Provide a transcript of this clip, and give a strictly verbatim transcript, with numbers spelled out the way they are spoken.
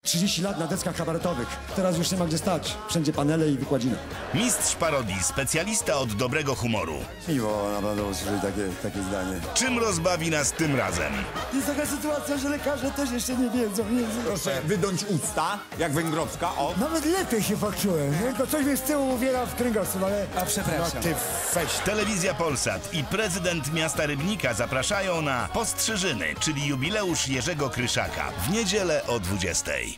trzydzieści lat na deskach kabaretowych. Teraz już nie ma gdzie stać. Wszędzie panele i wykładziny. Mistrz parodii, specjalista od dobrego humoru. Miło naprawdę usłyszeć takie, takie zdanie. Czym rozbawi nas tym razem? Jest taka sytuacja, że lekarze też jeszcze nie wiedzą. Nie wiedzą. Proszę wydąć usta, jak Węgrowska, o. Nawet lepiej się poczułem. Tylko coś mnie z tyłu uwiera w kręgosłup, ale... A przepraszam. No ty weź. Telewizja Polsat i prezydent miasta Rybnika zapraszają na Postrzyżyny, czyli jubileusz Jerzego Kryszaka w niedzielę o dwudziestej.